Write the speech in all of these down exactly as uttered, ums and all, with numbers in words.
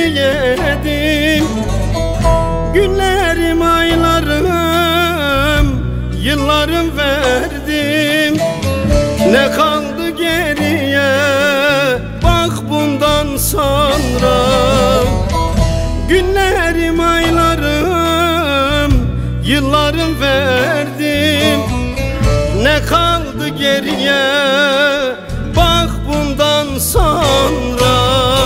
yedim. Günlerim, aylarım, yıllarım verdim. Ne kaldı geriye bak bundan sonra. Günlerim, aylarım, yıllarım verdim. Ne kaldı geriye bak bundan sonra.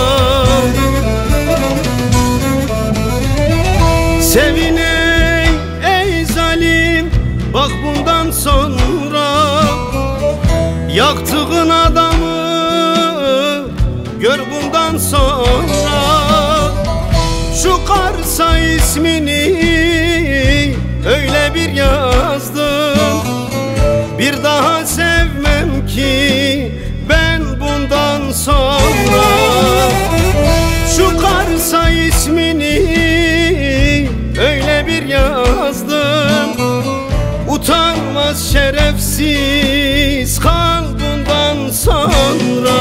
Sevin ey, ey zalim, bak bundan sonra. Yaktığın adamı gör bundan sonra. Şu Kars'a ismini öyle bir yazdım, bir daha sevmem ki ben bundan sonra. Şu Kars'a ismini öyle bir yazdım, utanmaz şerefsiz kal bundan sonra.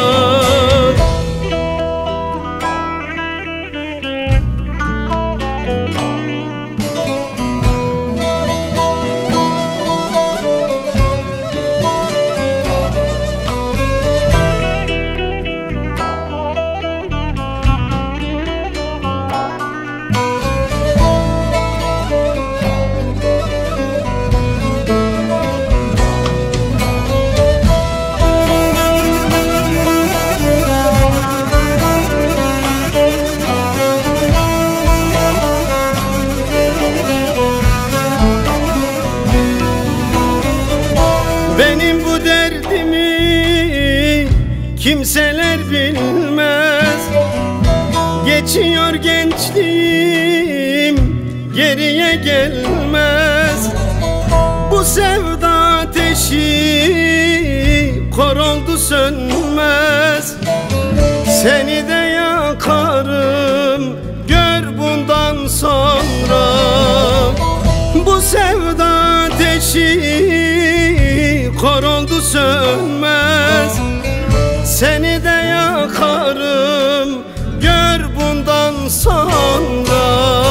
Benim bu derdimi kimseler bilmez. Geçiyor gençliğim, geriye gelmez. Bu sevda ateşi kor oldu sönmez. Seni de yakarım gör bundan sonra. Bu sevda ateşi kor oldu sönmez. Seni de yakarım gör bundan sonra.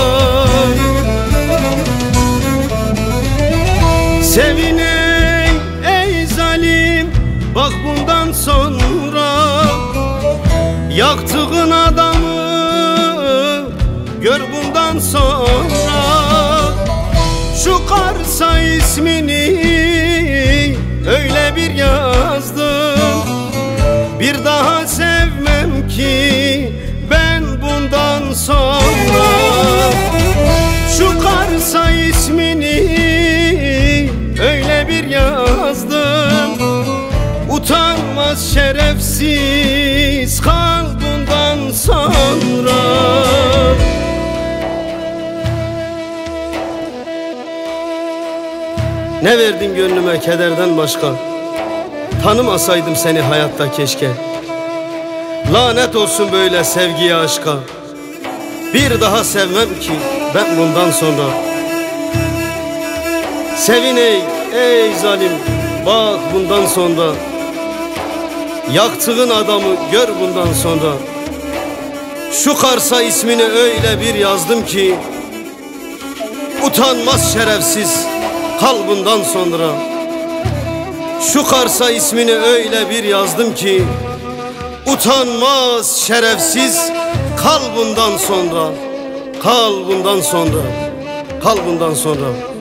Sevin ey, ey zalim, bak bundan sonra. Yaktığın adamı gör bundan sonra. Şu Kars'a ismini öyle bir yazdım, bir daha sevmem ki ben bundan sonra. Şu Kars'a ismini öyle bir yazdım, utanmaz şerefsiz kal bundan sonra. Ne verdin gönlüme kederden başka? Tanımasaydım seni hayatta keşke. Lanet olsun böyle sevgiye, aşka. Bir daha sevmem ki ben bundan sonra. Sevin ey, ey zalim, bak bundan sonra. Yaktığın adamı gör bundan sonra. Şu Kars'a ismini öyle bir yazdım ki utanmaz şerefsiz kal bundan sonra. Şu Kars'a ismini öyle bir yazdım ki utanmaz şerefsiz kal bundan sonra. Kal bundan sonra. Kal bundan sonra.